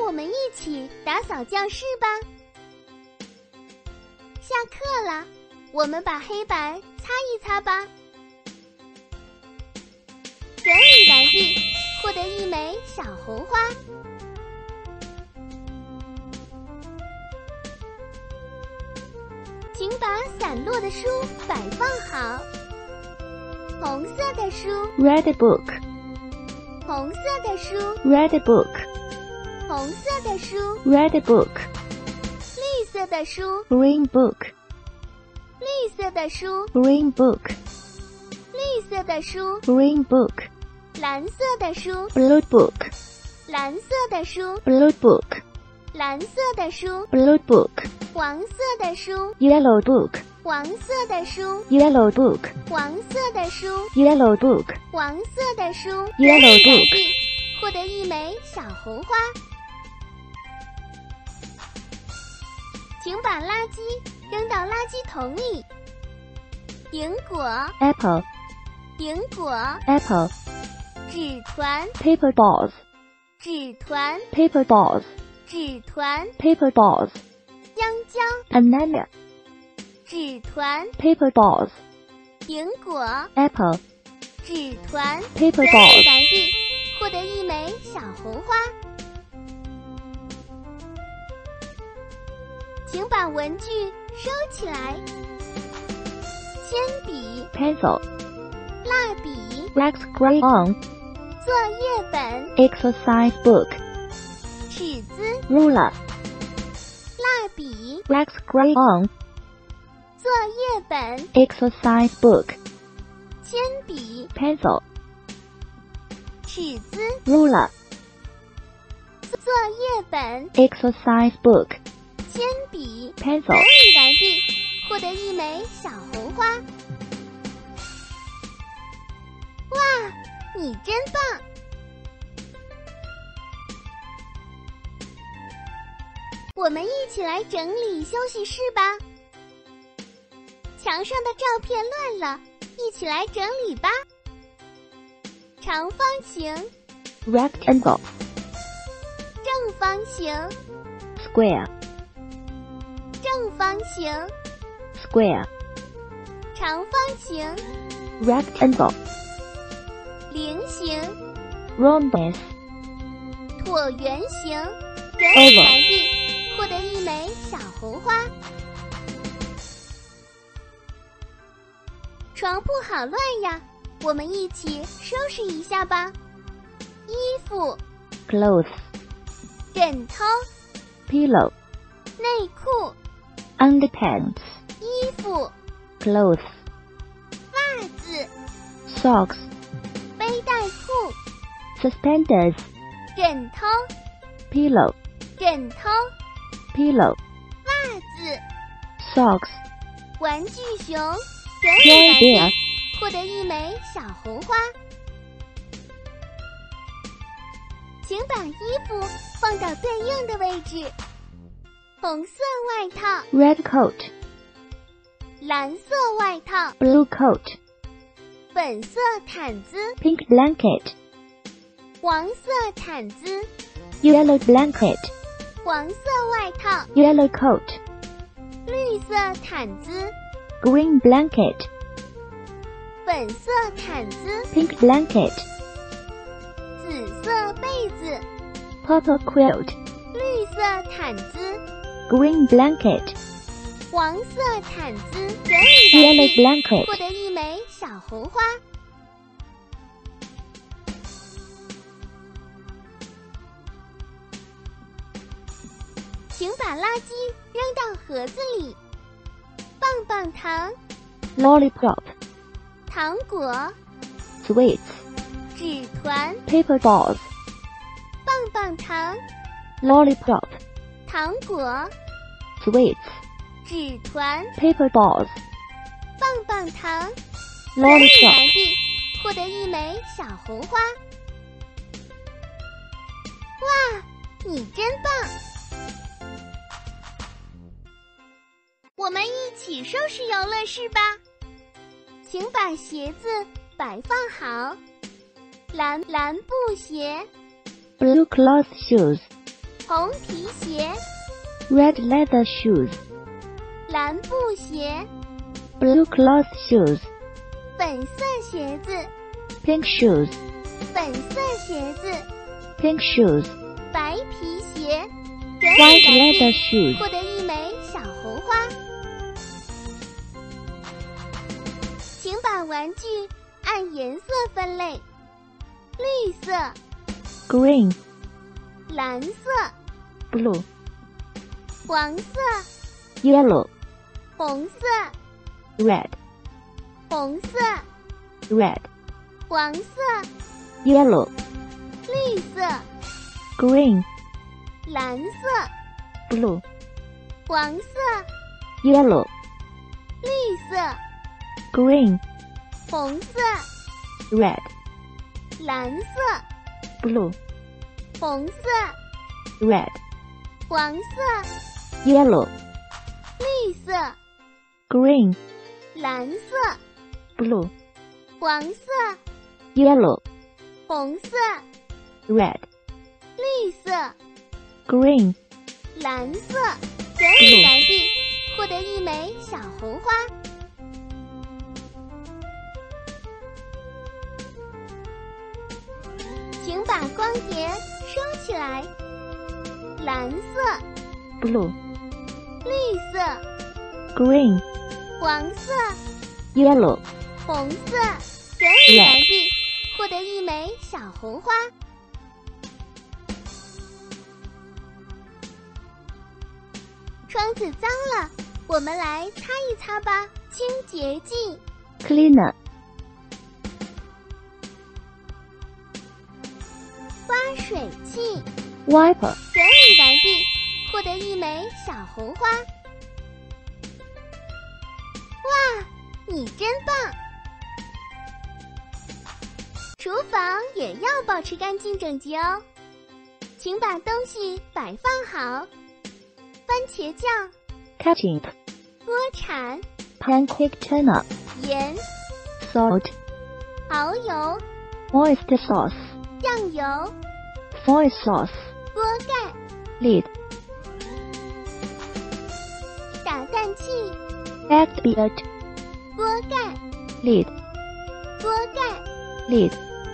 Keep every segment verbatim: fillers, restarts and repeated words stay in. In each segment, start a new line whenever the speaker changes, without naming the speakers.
我们一起打扫教室吧。下课了，我们把黑板擦一擦吧。整理完毕，获得一枚小红花。请把散落的书摆放好。红色的书
Red book.
红色的书
Red book.
红色的书
Red book.
绿色的书
Green book.
绿色的书
Green book.
绿色的书
Green book.
蓝色的书
Blue book.
蓝色的书
Blue book.
蓝色的书
Blue book.
黄色的书
Yellow book.
黄色的书
Yellow book.
黄色的书
Yellow book.
黄色的书
Yellow
整理完
book.
毕，获得一枚小红花。请把垃圾扔到垃圾桶里。苹果
Apple.
苹果
Apple.
纸团
Paper balls.
纸团
Paper balls.
纸团
Paper balls.
香蕉
Banana.
纸团
Paper balls.
苹果
Apple.
纸团
Paper
整理
balls.
完毕，获得一枚小红花。请把文具收起来。铅笔
Pencil.
蜡笔
Wax crayon.
作业本
Exercise book.
尺子
Ruler.
蜡笔
Wax crayon.
作业本
Exercise book.
铅笔
Pencil.
尺子
Ruler.
作业本
Exercise book.
铅笔
Pencil.
整理完毕，获得一枚小红花。哇，你真棒！我们一起来整理休息室吧。墙上的照片乱了，一起来整理吧。长方形、
Rectangle.
正方形、
Square.
正方形、
Square.
长方形、
Rectangle.
菱形、
Rhombus.
椭圆形。整理完毕，获得一枚小红花。床铺好乱呀，我们一起收拾一下吧。衣服、
Clothes.
枕头、
Pillow.
内裤、
Underpants.
衣服、
Clothes.
袜子、
Socks.
背带裤、
Suspenders.
枕头、
Pillow.
枕头、
Pillow.
袜子、
Socks.
玩具熊。整理
Joy
完毕
bear.，
获得一枚小红花。请把衣服放到最硬的位置。红色外套、
Red coat.
蓝色外套、
Blue coat.
粉色毯子、
Pink blanket.
黄色毯子、
Yellow blanket.
黄色外套、
Yellow coat.
绿色毯子、
Green blanket.
粉色毯子、
Pink blanket.
紫色被子、
Purple quilt.
绿色毯子、
Green blanket.
黄色毯子。整理
Yellow
完毕，
blanket.
获得一枚小红花。请把垃圾扔到盒子里。棒棒糖、
Lollipop.
糖果、
Sweets.
纸团、
Paper balls.
棒棒糖、
Lollipop.
糖果、
Sweets.
纸团、
Paper balls.
棒棒糖。整理完
Lollipop.
毕，获得一枚小红花。哇，你真棒！我们一起收拾游乐室吧。请把鞋子摆放好。蓝蓝布鞋、
Blue cloth shoes.
红皮鞋，
red leather shoes,
蓝布鞋，
blue cloth shoes,
粉色鞋子，
pink shoes,
粉色鞋子，
pink shoes,
白皮鞋，整
white
理完
leather
毕，
shoes,
获得一枚小红花。请把玩具按颜色分类：绿色、
green,
蓝色、
blue,
黄色、
yellow,
红色、
red,
红色、
red,
黄色、
yellow,
绿色、
green,
蓝色、
blue,
黄色、
yellow,
绿色、
green,
红色、
red,
蓝色、
blue,
红色、
red,
黄色、
yellow,
绿色、
green,
蓝色、
blue,
黄色、
yellow,
红色、
red,
绿色、
green,
蓝色，整理完毕，获得一枚小红花。请把光碟收起来。蓝色、
blue,
绿色、
green,
黄色、
yellow,
红色，整理完毕，获得一枚小红花。窗子脏了，我们来擦一擦吧。清洁剂、
cleaner,
刮水器，
wiper,
整理完毕，获得一枚小红花。哇，你真棒！厨房也要保持干净整洁哦，请把东西摆放好。番茄酱、
ketchup,
锅铲、
pancake turner,
盐、
salt,
蚝油、
oyster sauce,
酱油、
soy sauce,
锅盖、
lid,
打蛋器、
egg beat,
锅盖、
lid,
锅盖、
lid,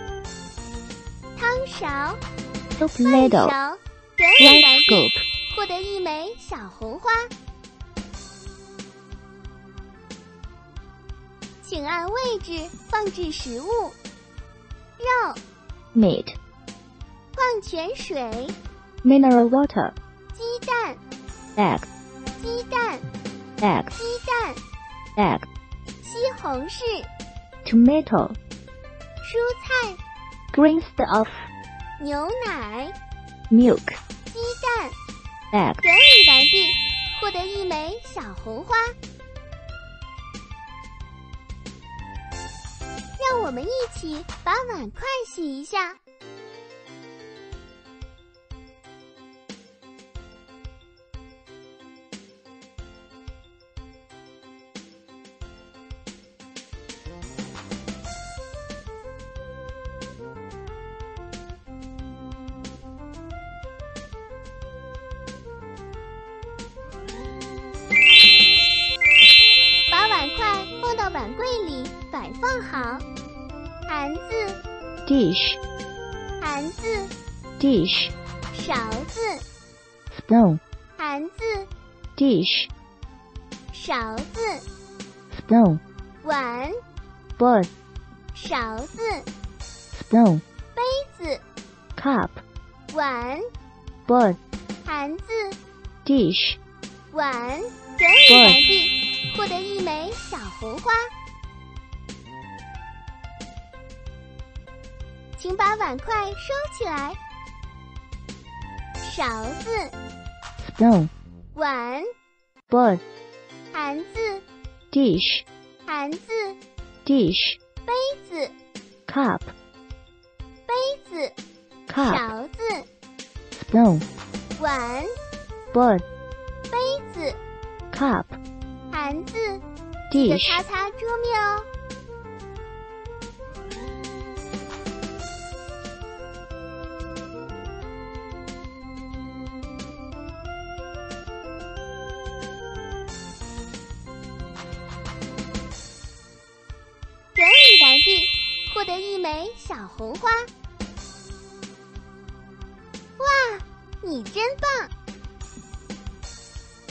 汤勺、
soup
饭
ladle,
勺，整理
rice
完毕，
scoop,
获得一枚小红花。请按位置放置食物：肉、
meat,
矿泉水、
mineral water,
鸡蛋、
egg,
鸡蛋、
egg,
鸡蛋、
egg,
西红柿、
tomato,
蔬菜、
green stuff,
牛奶、
milk,
鸡蛋，
egg,
整理完毕，获得一枚小红花。让我们一起把碗筷洗一下。把碗筷放到碗柜里摆放好。盘子、
dish,
盘子、
dish,
勺子、
spoon,
盘子、
dish,
勺子、
spoon,
碗、
bowl,
勺子、
spoon,
杯子、
cup,
碗、
bowl,
盘子、
dish,
碗，整理完毕，获得一枚小红花。请把碗筷收起来。勺子、
spoon,
碗、
bowl,
盘子、
dish,
盘子、
dish,
杯子、
cup,
杯子、
cup,
勺子、
spoon,
碗、
bowl,
杯子、
cup,
盘子，记得
dish,
擦擦桌面哦。 获得一枚小红花。哇，你真棒！